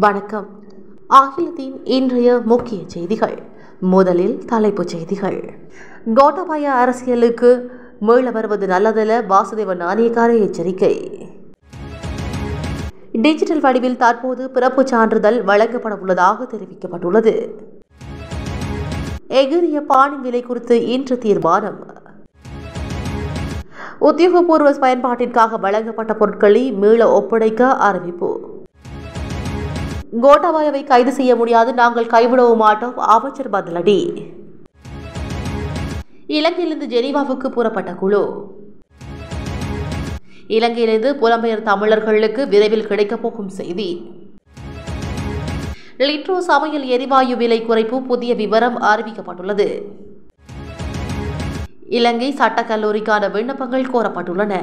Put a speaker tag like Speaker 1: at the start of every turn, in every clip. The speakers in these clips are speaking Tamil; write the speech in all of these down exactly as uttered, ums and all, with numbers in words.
Speaker 1: வணக்கம். அகிலத்தின் இன்றைய முக்கிய செய்திகள். முதலில் தலைப்புச் செய்திகள். கோட்டாபய அரசியலுக்கு மீள வருவது நல்லதல்ல, வாசுதேவ நாணயக்கார எச்சரிக்கை. டிஜிட்டல் வடிவில் தற்போது பிறப்புச் சான்றிதழ் வழங்கப்பட உள்ளதாக தெரிவிக்கப்பட்டுள்ளது. எகிரிய பானின் விலை குறித்து இன்று தீர்மானம். உத்தியோகபூர்வ பயன்பாட்டிற்காக வழங்கப்பட்ட பொருட்களை மீள ஒப்படைக்க அறிவிப்பு. கோட்டாபயவை கைது செய்ய முடியாது, நாங்கள் கைவிடவும் மாட்டோம், அமைச்சர் பதிலடி. இலங்கையிலிருந்து ஜெனீவாவுக்கு புறப்பட்ட குழு. இலங்கையிலிருந்து புலம்பெயர் தமிழர்களுக்கு விரைவில் கிடைக்கப் போகும் செய்தி. லிட்ரோ சமையல் எரிவாயு விலை குறைப்பு புதிய விவரம் அறிவிக்கப்பட்டுள்ளது. இலங்கை சட்டக்கல்லூரிக்கான விண்ணப்பங்கள் கோரப்பட்டுள்ளன.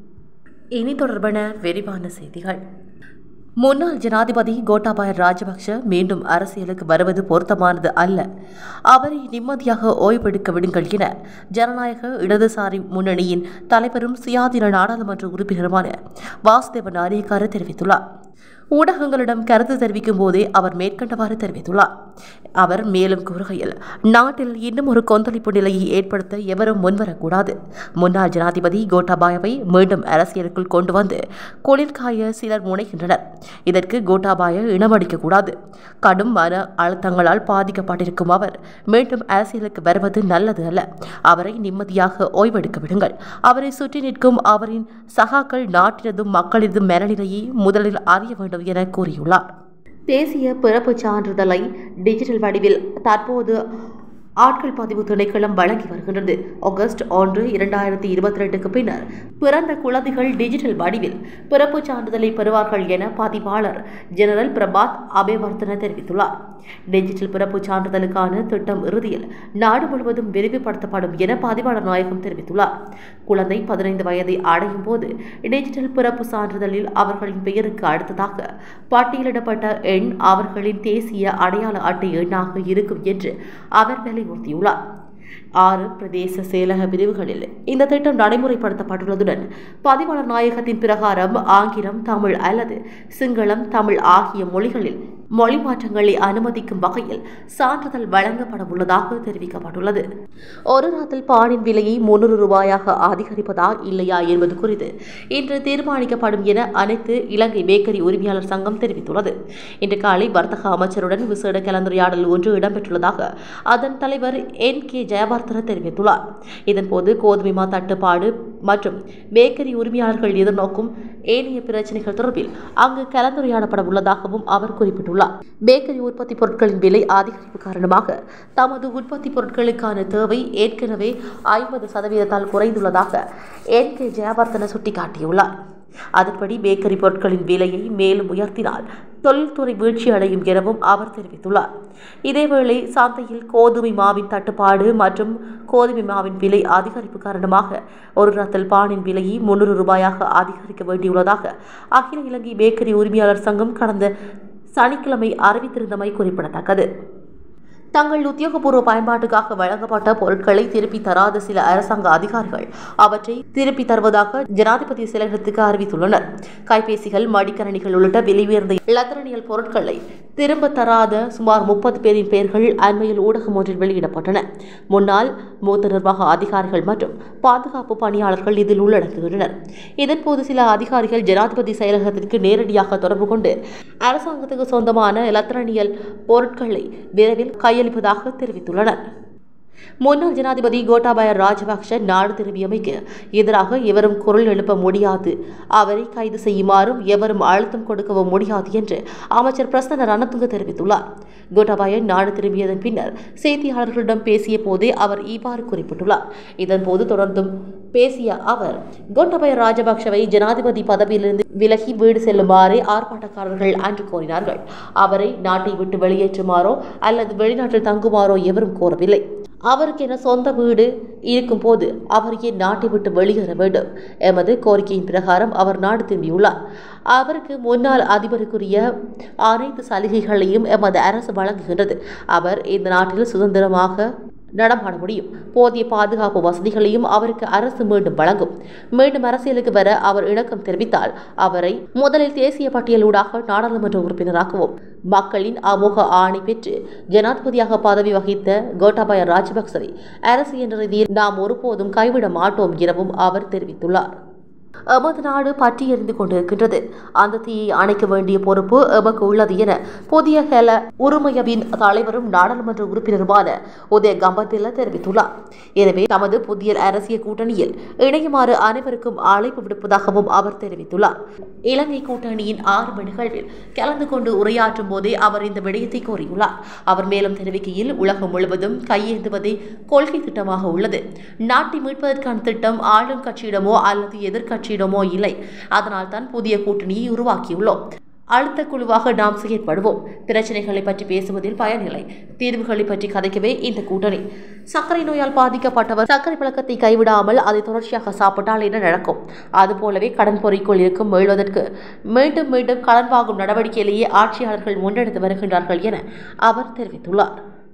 Speaker 1: இனி தொடர்பான விரிவான செய்திகள். முன்னாள் ஜனாதிபதி கோட்டாபய ராஜபக்ஷ மீண்டும் அரசியலுக்கு வருவது பொருத்தமானது அல்ல, அவரை நிம்மதியாக ஓய்வெடுக்க விடுங்கள் என ஜனநாயக இடதுசாரி முன்னணியின் தலைவரும் சுயாதீன நாடாளுமன்ற உறுப்பினருமான வாசுதேவ நாணயக்கார தெரிவித்துள்ளார். ஊடகங்களிடம் கருத்து தெரிவிக்கும் போதே அவர் மேற்கண்டவாறு தெரிவித்துள்ளார். அவர் மேலும் கூறுகையில், நாட்டில் இன்னும் ஒரு கொந்தளிப்பு நிலையை ஏற்படுத்த எவரும் முன்வரக்கூடாது. முன்னாள் ஜனாதிபதி கோட்டாபாயவை மீண்டும் அரசியலுக்குள் கொண்டு வந்து குளிர்காய சிலர் முனைகின்றனர். இதற்கு கோட்டாபாய இனமடிக்கக்கூடாது. கடும் மன அழுத்தங்களால் பாதிக்கப்பட்டிருக்கும் அவர் மீண்டும் அரசியலுக்கு வருவது நல்லது அல்ல. அவரை நிம்மதியாக ஓய்வெடுக்க விடுங்கள். அவரை சுற்றி நிற்கும் அவரின் சகாக்கள் நாட்டினதும் மக்களினதும் மனநிலையை முதலில் அறிய வேண்டும் என கூறியுள்ளார். தேசிய பிறப்புச் சான்றிதழை டிஜிட்டல் வடிவில் தற்போது ஆட்கள் பதிவு திணைக்களம் வழங்கி வருகின்றது. ஆகஸ்ட் ஒன்று இரண்டாயிரத்தி இருபத்தி ரெண்டுக்கு பின்னர் பிறந்த குழந்தைகள் டிஜிட்டல் வடிவில் பிறப்புச் சான்றிதழை பெறுவார்கள் என பதிவாளர் ஜெனரல் பிரபாத் அபேவர்தன தெரிவித்துள்ளார். டிஜிட்டல் பிறப்புச் சான்றிதழுக்கான திட்டம் இறுதியில் நாடு முழுவதும் விரிவுபடுத்தப்படும் என பதிவாளர் நாயகம் தெரிவித்துள்ளார். குழந்தை பதினைந்து வயதை அடையும் போது டிஜிட்டல் பிறப்பு சான்றிதழில் அவர்களின் பெயருக்கு அடுத்ததாக பட்டியலிடப்பட்ட எண் அவர்களின் தேசிய அடையாள அட்டை எண்ணாக இருக்கும் என்று அவர் வலியுறுத்தியுள்ளார். ஆறு பிரதேச செயலக பிரிவுகளில் இந்த திட்டம் நடைமுறைப்படுத்தப்பட்டுள்ளதுடன் பதிவாளர் நாயகத்தின் பிரகாரம் ஆங்கிலம், தமிழ் அல்லது சிங்களம், தமிழ் ஆகிய மொழிகளில் மொழி மாற்றங்களை அனுமதிக்கும் வகையில் சான்றிதழ் வழங்கப்பட உள்ளதாக தெரிவிக்கப்பட்டுள்ளது. ஒரு நாட்டில் பானின் விலையை முன்னூறு ரூபாயாக அதிகரிப்பதா இல்லையா என்பது குறித்து இன்று தீர்மானிக்கப்படும் என அனைத்து இலங்கை பேக்கரி உரிமையாளர் சங்கம் தெரிவித்துள்ளது. இன்று காலை வர்த்தக அமைச்சருடன் விசேட கலந்துரையாடல் ஒன்று இடம்பெற்றுள்ளதாக அதன் தலைவர் என் கே ஜெயவர்தன தெரிவித்துள்ளார். இதன்போது கோதுமை மா தட்டுப்பாடு மற்றும் பேக்கரி உரிமையாளர்கள் எதிர்நோக்கும் ஏனைய பிரச்சினைகள் தொடர்பில் அங்கு கலந்துரையாடப்பட உள்ளதாகவும் அவர் குறிப்பிட்டுள்ளார். பேக்கரி உற்பத்தி பொருட்களின் விலை அதிகரிப்பு காரணமாக தமது உற்பத்தி பொருட்களுக்கான தேவை ஏற்கனவே ஐம்பது சதவீதத்தால் குறைந்துள்ளதாக என் கே ஜெயவர்தன சுட்டிக்காட்டியுள்ளார். அதன்படி பேக்கரி பொருட்களின் விலையை மேலும் உயர்த்தினால் தொழில்துறை வீழ்ச்சி அடையும் எனவும் அவர் தெரிவித்துள்ளார். இதேவேளை சந்தையில் கோதுமை மாவின் தட்டுப்பாடு மற்றும் கோதுமை மாவின் விலை அதிகரிப்பு காரணமாக ஒரு ரத்தல் பானின் விலையை முன்னூறு ரூபாயாக அதிகரிக்க வேண்டியுள்ளதாக அகில இலங்கை பேக்கரி உரிமையாளர் சங்கம் கடந்த சனிக்கிழமை அறிவித்திருந்தமை குறிப்பிடத்தக்கது. தங்கள் உத்தியோகபூர்வ பயன்பாட்டுக்காக வழங்கப்பட்ட பொருட்களை திருப்பி தராத சில அரசாங்க அதிகாரிகள் அவற்றை திருப்பி தருவதாக ஜனாதிபதி செயலகத்துக்கு அறிவித்துள்ளனர். கைபேசிகள், மடிக்கணினிகள் உள்ளிட்ட விலை உயர்ந்த இலத்திரனியல் பொருட்களை திரும்ப தராத சுமார் முப்பது பேரின் பெயர்கள் அண்மையில் ஊடகம் ஒன்றில் வெளியிடப்பட்டன. முன்னாள் மூத்த நிர்வாக அதிகாரிகள் மற்றும் பாதுகாப்பு பணியாளர்கள் இதில் உள்ளடங்குகின்றனர். இதன்போது சில அதிகாரிகள் ஜனாதிபதி செயலகத்திற்கு நேரடியாக தொடர்பு கொண்டு அரசாங்கத்துக்கு சொந்தமான இலத்திரனியல் பொருட்களை விரைவில் கையளிப்பதாக தெரிவித்துள்ளனர். முன்னாள் ஜனாதிபதி கோட்டாபய ராஜபக்ஷ நாடு திரும்பியமைக்கு எதிராக எவரும் குரல் எழுப்ப முடியாது, அவரை கைது செய்யுமாறும் எவரும் அழுத்தம் கொடுக்கவும் முடியாது என்று அமைச்சர் பிரசன்ன ரணதுங்க தெரிவித்துள்ளார். கோட்டாபய நாடு திரும்பியதன் பின்னர் செய்தியாளர்களிடம் பேசிய போதே அவர் இவ்வாறு குறிப்பிட்டுள்ளார். இதன்போது தொடர்ந்தும் பேசிய அவர், கோட்டாபய ராஜபக்ஷவை ஜனாதிபதி பதவியிலிருந்து விலகி வீடு செல்லுமாறு ஆர்ப்பாட்டக்காரர்கள் அன்று கோரினார்கள். அவரை நாட்டை விட்டு வெளியேற்றுமாறோ அல்லது வெளிநாட்டில் தங்குமாறோ எவரும் கோரவில்லை. அவருக்கு என சொந்த வீடு இருக்கும் போது அவர் ஏன் நாட்டை விட்டு வெளியேற வேண்டும்? எமது கோரிக்கையின் பிரகாரம் அவர் நாடு திரும்பியுள்ளார். அவருக்கு முன்னாள் அதிபருக்குரிய அனைத்து சலுகைகளையும் எமது அரசு வழங்குகின்றது. அவர் இந்த நாட்டில் சுதந்திரமாக நடமாட முடியும். போதிய பாதுகாப்பு வசதிகளையும் அவருக்கு அரசு மீண்டும் வழங்கும். மீண்டும் அரசியலுக்கு வர அவர் இணக்கம் தெரிவித்தால் அவரை முதலில் தேசிய பட்டியலூடாக நாடாளுமன்ற உறுப்பினராகவும் மக்களின் அமோக ஆணை பெற்று ஜனாதிபதியாக பதவி வகித்த கோட்டாபய ராஜபக்சவை அரசு என்ற ரீதியில் நாம் ஒருபோதும் கைவிட மாட்டோம் எனவும் அவர் தெரிவித்துள்ளார். எமது நாடு பற்றி எறிந்து கொண்டிருக்கின்றது. அந்த தீயை அணைக்க வேண்டிய பொறுப்பு எமக்கு உள்ளது என புதிய ஹெல உரிமையவின் தலைவரும் நாடாளுமன்ற உறுப்பினருமான உதய கம்பத்தில தெரிவித்துள்ளார். எனவே தமது புதிய அரசியல் கூட்டணியில் இணையுமாறு அனைவருக்கும் அழைப்பு விடுப்பதாகவும் அவர் தெரிவித்துள்ளார். இலங்கை கூட்டணியின் ஆரம்ப நிகழ்வில் கலந்து கொண்டு உரையாற்றும் போதே அவர் இந்த விடயத்தை கோரியுள்ளார். அவர் மேலும் தெரிவிக்கையில், உலகம் முழுவதும் கையேந்துவதே கொள்கை திட்டமாக உள்ளது. நாட்டை மீட்பதற்கான திட்டம் ஆளும் கட்சியிடமோ அல்லது எதிர்கட்சி இடமோ இல்லை. அதனால் தான் புதிய கூட்டணியை உருவாக்கியுள்ளோம். அழுத்த குழுவாக நாம் செயற்படுவோம். பிரச்சனைகளை பற்றி பேசுவதில் பயனில்லை. தீர்வுகளை பற்றி கதைக்கவே இந்த கூட்டணி. சர்க்கரை நோயால் பாதிக்கப்பட்டவர் சர்க்கரை பழக்கத்தை கைவிடாமல் அதை தொடர்ச்சியாக சாப்பிட்டால் என்ன நடக்கும்? அதுபோலவே கடன் பொறிக்குள் இருக்கும் மீள்வதற்கு மீண்டும் மீண்டும் கடன் வாங்கும் நடவடிக்கையிலேயே ஆட்சியாளர்கள் முன்னெடுத்து வருகின்றார்கள் என அவர் தெரிவித்துள்ளார்.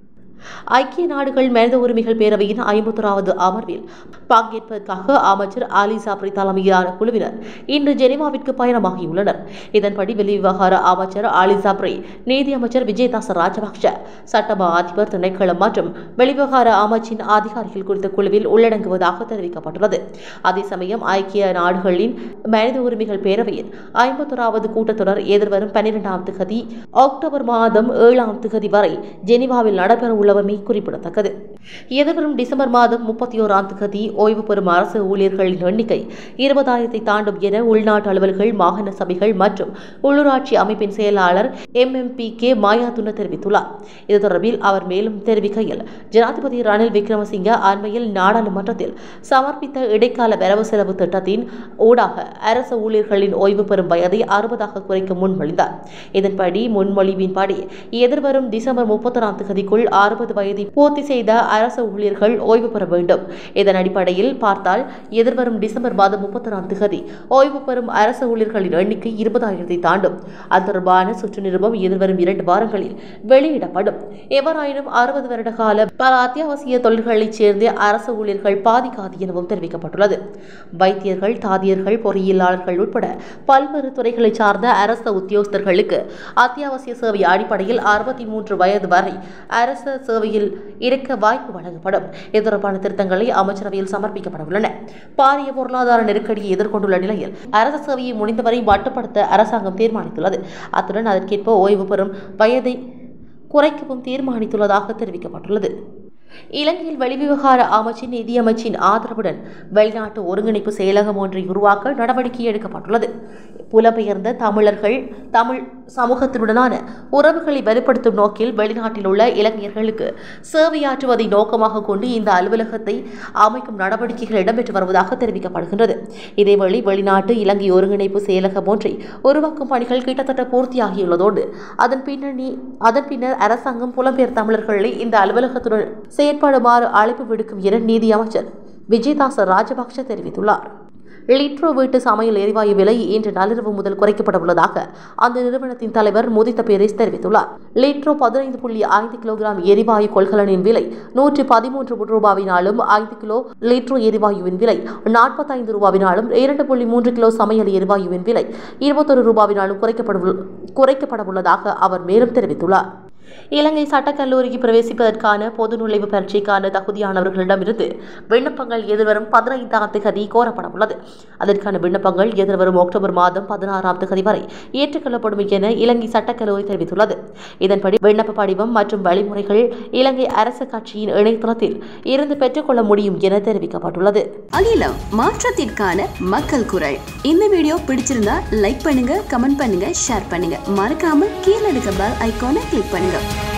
Speaker 1: ஐக்கிய நாடுகள் மனித உரிமைகள் பேரவையின் ஐம்பத்தோராவது அமர்வில் பங்கேற்பதற்காக அமைச்சர் அலி சாப்ரி தலைமையிலான குழுவினர் இன்று ஜெனீவாவிற்கு பயணமாகியுள்ளனர். இதன்படி வெளிவிவகார அமைச்சர் அலி சாப்ரி, நீதி அமைச்சர் விஜயதாச ராஜபக்ஷ, சட்டமா அதிபர் திணைக்களம் மற்றும் வெளிவிவகார அமைச்சின் அதிகாரிகள் குறித்த குழுவில் உள்ளடங்குவதாக தெரிவிக்கப்பட்டுள்ளது. அதே சமயம் ஐக்கிய நாடுகளின் மனித உரிமைகள் பேரவையின் ஐம்பத்தோராவது கூட்டத்தொடர் எதிர்வரும் பன்னிரெண்டாம் திகதி அக்டோபர் மாதம் ஏழாம் திகதி வரை ஜெனீவாவில் நடைபெற உள்ளமை குறிப்பிடத்தக்கது. எதிர்வரும் டிசம்பர் மாதம் முப்பத்தி ஓராம் திகதி ஓய்வு பெறும் அரசு ஊழியர்களின் எண்ணிக்கை இருபதாயிரத்தை தாண்டும் என உள்நாட்டு அலுவல்கள், மாகாண சபைகள் மற்றும் உள்ளூராட்சி அமைப்பின் செயலாளர் M M P K Mayadunne தெரிவித்துள்ளார். இது தொடர்பில் அவர் மேலும் தெரிவிக்கையில், ஜனாதிபதி ரணில் விக்ரமசிங்க அண்மையில் நாடாளுமன்றத்தில் சமர்ப்பித்த இடைக்கால வரவு செலவு திட்டத்தின் ஊடாக அரசு ஊழியர்களின் ஓய்வு பெறும் வயதை அறுபதாக குறைக்க முன்மொழிந்தார். இதன்படி முன்மொழிவின்படி எதிர்வரும் டிசம்பர் முப்பத்தொராம் திகதிக்குள் அறுபது வயதை பூர்த்தி செய்த அரசு ஊழியர்கள் ஓய்வு பெற வேண்டும். இதன் அடிப்படையில் பார்த்தால் எதிர்வரும் டிசம்பர் மாதம் முப்பத்தொராம் திகதி ஓய்வு பெறும் அரசு ஊழியர்களின் எண்ணிக்கை இருபதாயிரத்தை தாண்டும். அது தொடர்பான சுற்று நிருபம் எதிர்வரும் இரண்டு வாரங்களில் வெளியிடப்படும். எவ்வாறாயினும் அறுபது வருட கால பல அத்தியாவசிய தொழில்களைச் சேர்ந்த அரசு ஊழியர்கள் பாதிக்காது எனவும் தெரிவிக்கப்பட்டுள்ளது. வைத்தியர்கள், தாதியர்கள், பொறியியலாளர்கள் உட்பட பல்வேறு துறைகளை சார்ந்த அரசு உத்தியோகஸ்தர்களுக்கு அத்தியாவசிய சேவை அடிப்படையில் அறுபத்தி மூன்று வயது வரை அரசு சேவையில் இருக்க வாய்ப்பு வழங்கப்படும். இது தொடர்பான திருத்தங்களை அமைச்சரவையில் சமர்ப்பிக்கப்பட உள்ளன. பாரிய பொருளாதார நெருக்கடியை எதிர்கொண்டுள்ள நிலையில் அரசு சேவையை முடிந்தவரை மட்டுப்படுத்த அரசாங்கம் தீர்மானித்துள்ளது. அத்துடன் அதற்கேற்ப ஓய்வு பெறும் வயதை குறைக்கவும் தீர்மானித்துள்ளதாக தெரிவிக்கப்பட்டுள்ளது. இலங்கையில் வெளிவிவகார அமைச்சின் நிதியமைச்சின் ஆதரவுடன் வெளிநாட்டு ஒருங்கிணைப்பு செயலகம் ஒன்றை உருவாக்க நடவடிக்கை எடுக்கப்பட்டுள்ளது. புலம்பெயர்ந்த தமிழர்கள் தமிழ் சமூகத்தினுடனான உறவுகளை வலுப்படுத்தும் நோக்கில் வெளிநாட்டில் உள்ள இலங்கையர்களுக்கு சேவையாற்றுவதை நோக்கமாக கொண்டு இந்த அலுவலகத்தை அமைக்கும் நடவடிக்கைகள் இடம்பெற்று வருவதாக தெரிவிக்கப்படுகின்றது. இதேவேளை வெளிநாட்டு இலங்கை ஒருங்கிணைப்பு செயலகம் ஒன்றை உருவாக்கும் பணிகள் கிட்டத்தட்ட பூர்த்தியாகியுள்ளதோடு அதன் பின்னணி அதன் பின்னர் அரசாங்கம் புலம்பெயர் தமிழர்களை இந்த அலுவலகத்துடன் செயற்படுமாறு அழைப்பு விடுக்கும் என நீதி அமைச்சர் விஜயதாச ராஜபக்ஷ தெரிவித்துள்ளார். லிட்ரோ வீட்டு சமையல் எரிவாயு விலை இன்று நள்ளிரவு முதல் குறைக்கப்பட உள்ளதாக அந்த நிறுவனத்தின் தலைவர் முதித்த பேரிஸ் தெரிவித்துள்ளார். லிட்ரோ பதினைந்து புள்ளி ஐந்து கிலோகிராம் எரிவாயு கொள்கலனின் விலை நூற்றி பதிமூன்று ரூபாவினாலும் ஐந்து கிலோ லிட்ரோ எரிவாயுவின் விலை நாற்பத்தைந்து ரூபாவினாலும் இரண்டு புள்ளி மூன்று கிலோ சமையல் எரிவாயுவின் விலை இருபத்தொரு ரூபாவினாலும் குறைக்கப்பட உள்ளதாக அவர் மேலும் தெரிவித்துள்ளார். இலங்கை சட்டக்கல்லூரிக்கு பிரவேசிப்பதற்கான பொது நுழைவு பரீட்சைக்கான தகுதியானவர்களிடமிருந்து விண்ணப்பங்கள் எதிர்வரும் பதினைந்தாம் தேதி கோரப்பட உள்ளது. அதற்கான விண்ணப்பங்கள் எதிர்வரும் அக்டோபர் மாதம் பதினாறாம் தேதி வரை ஏற்றுக்கொள்ளப்படும் என இலங்கை சட்டக்கல்லூரி தெரிவித்துள்ளது. இதன்படி விண்ணப்ப படிவம் மற்றும் வழிமுறைகள் இலங்கை அரசு கட்சியின் இணையதளத்தில் இருந்து பெற்றுக்கொள்ள முடியும் என தெரிவிக்கப்பட்டுள்ளது.
Speaker 2: அகிலம், மாற்றத்திற்கான மக்கள் குரல். இந்த வீடியோ பிடிச்சிருந்தா லைக் பண்ணுங்க, கமெண்ட் பண்ணுங்க, ஷேர் பண்ணுங்க. மறக்காம கீழே இருக்க பெல் ஐகானை கிளிக் பண்ணுங்க.